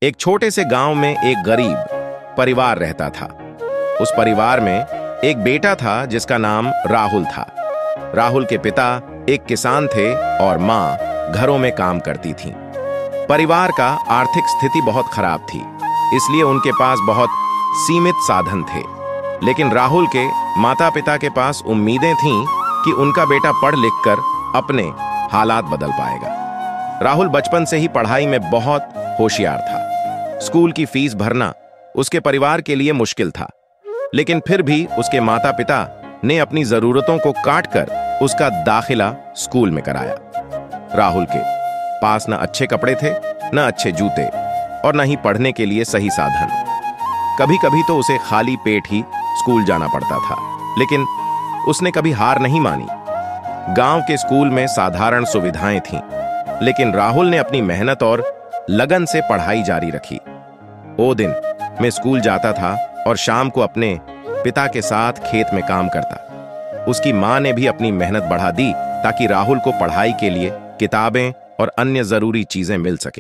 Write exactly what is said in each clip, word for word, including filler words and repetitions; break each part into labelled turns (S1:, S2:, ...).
S1: एक छोटे से गांव में एक गरीब परिवार रहता था। उस परिवार में एक बेटा था जिसका नाम राहुल था। राहुल के पिता एक किसान थे और माँ घरों में काम करती थी। परिवार का आर्थिक स्थिति बहुत खराब थी, इसलिए उनके पास बहुत सीमित साधन थे। लेकिन राहुल के माता पिता के पास उम्मीदें थीं कि उनका बेटा पढ़ लिख कर अपने हालात बदल पाएगा। राहुल बचपन से ही पढ़ाई में बहुत होशियार था। स्कूल की फीस भरना उसके परिवार के लिए मुश्किल था, लेकिन फिर भी उसके माता पिता ने अपनी जरूरतों को काट कर उसका दाखिला स्कूल में कराया। राहुल के पास न अच्छे कपड़े थे, न अच्छे जूते और न ही पढ़ने के लिए सही साधन। कभी कभी तो उसे खाली पेट ही स्कूल जाना पड़ता था, लेकिन उसने कभी हार नहीं मानी। गांव के स्कूल में साधारण सुविधाएं थीं, लेकिन राहुल ने अपनी मेहनत और लगन से पढ़ाई जारी रखी। वो दिन मैं स्कूल जाता था और शाम को अपने पिता के साथ खेत में काम करता। उसकी मां ने भी अपनी मेहनत बढ़ा दी ताकि राहुल को पढ़ाई के लिए किताबें और अन्य जरूरी चीजें मिल सकें।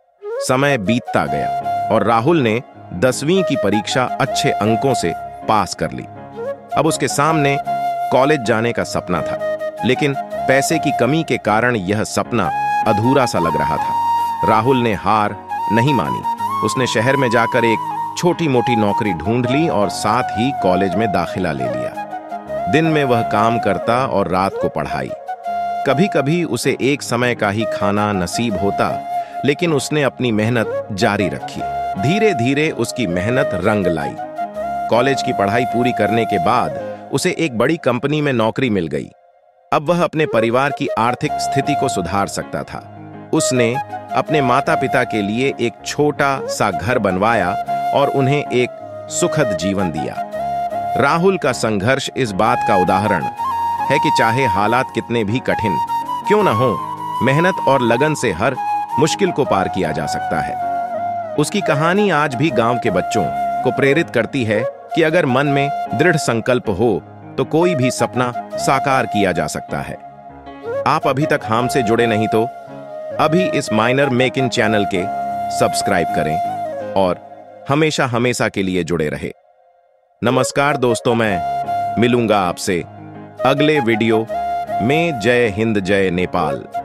S1: समय बीतता गया और राहुल ने दसवीं की परीक्षा अच्छे अंकों से पास कर ली। अब उसके सामने कॉलेज जाने का सपना था, लेकिन पैसे की कमी के कारण यह सपना अधूरा सा लग रहा था। राहुल ने हार नहीं मानी। उसने शहर में जाकर एक छोटी मोटी नौकरी ढूंढ ली और साथ ही कॉलेज में दाखिला ले लिया। दिन में वह काम करता और रात को पढ़ाई। कभी कभी उसे एक समय का ही खाना नसीब होता, लेकिन उसने अपनी मेहनत जारी रखी। धीरे धीरे उसकी मेहनत रंग लाई। कॉलेज की पढ़ाई पूरी करने के बाद उसे एक बड़ी कंपनी में नौकरी मिल गई। अब वह अपने परिवार की आर्थिक स्थिति को सुधार सकता था। उसने अपने माता पिता के लिए एक छोटा सा घर बनवाया और उन्हें एक सुखद जीवन दिया। राहुल का संघर्ष इस बात का उदाहरण है कि चाहे हालात कितने भी कठिन क्यों न हो, मेहनत और लगन से हर मुश्किल को पार किया जा सकता है। उसकी कहानी आज भी गांव के बच्चों को प्रेरित करती है कि अगर मन में दृढ़ संकल्प हो तो कोई भी सपना साकार किया जा सकता है। आप अभी तक हमसे जुड़े नहीं तो अभी इस माइनर मेक इन चैनल के सब्सक्राइब करें और हमेशा हमेशा के लिए जुड़े रहे। नमस्कार दोस्तों, मैं मिलूंगा आपसे अगले वीडियो में। जय हिंद, जय नेपाल।